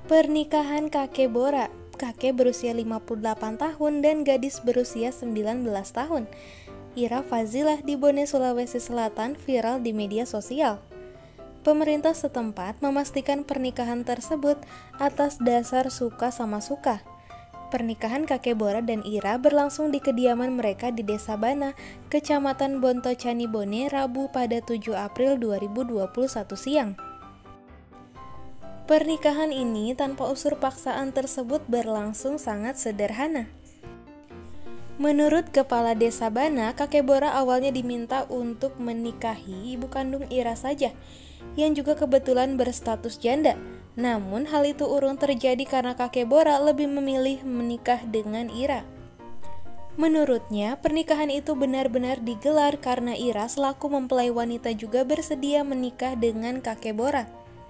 Pernikahan kakek Bora. Kakek berusia 58 tahun dan gadis berusia 19 tahun. Ira Fazilah di Bone, Sulawesi Selatan viral di media sosial. Pemerintah setempat memastikan pernikahan tersebut atas dasar suka sama suka. Pernikahan kakek Bora dan Ira berlangsung di kediaman mereka di Desa Bana, Kecamatan Bontocani Bone, Rabu pada 7 April 2021 siang. Pernikahan ini tanpa unsur paksaan tersebut berlangsung sangat sederhana. Menurut Kepala Desa Bana, kakek Bora awalnya diminta untuk menikahi ibu kandung Ira saja, yang juga kebetulan berstatus janda. Namun hal itu urung terjadi karena kakek Bora lebih memilih menikah dengan Ira. Menurutnya, pernikahan itu benar-benar digelar karena Ira selaku mempelai wanita juga bersedia menikah dengan kakek Bora.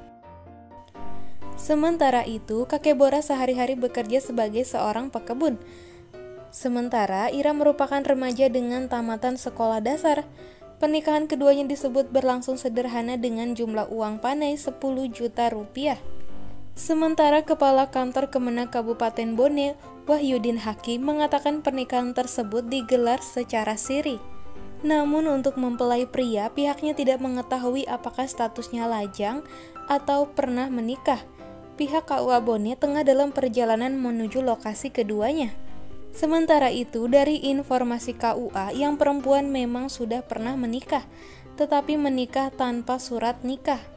Sementara itu, kakek Bora sehari-hari bekerja sebagai seorang pekebun. Sementara Ira merupakan remaja dengan tamatan sekolah dasar. Pernikahan keduanya disebut berlangsung sederhana dengan jumlah uang panai 10 juta rupiah. Sementara Kepala Kantor Kemenak Kabupaten Bone, Wahyudin Hakim, mengatakan pernikahan tersebut digelar secara siri. Namun untuk mempelai pria, pihaknya tidak mengetahui apakah statusnya lajang atau pernah menikah. Pihak KUA Bone tengah dalam perjalanan menuju lokasi keduanya. Sementara itu, dari informasi KUA, yang perempuan memang sudah pernah menikah, tetapi menikah tanpa surat nikah.